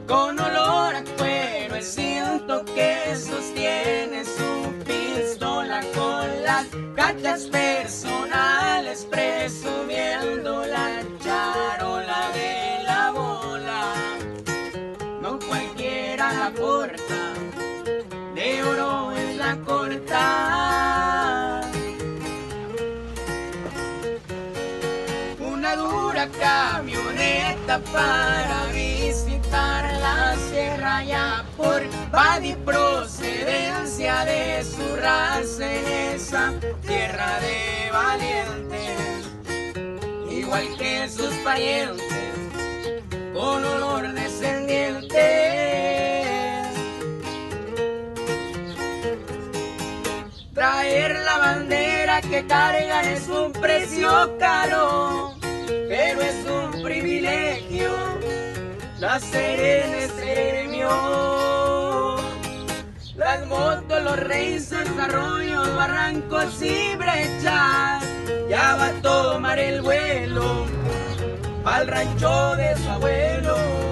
con olor a cuero, el cinto que sostiene su pistola, con las cachas personales presumiendo la charola de la bola. No cualquiera la porta, de oro es la corta. Una dura camioneta para visitar la sierra, ya por edad y procedencia de su raza, en esa tierra de valientes, igual que sus parientes, con olor descendiente. Traer la bandera que cargan es un precio caro, pero es un privilegio nacer en este gremio. Las motos, los races, arroyos, barrancos y brechas, ya va a tomar el vuelo al rancho de su abuelo.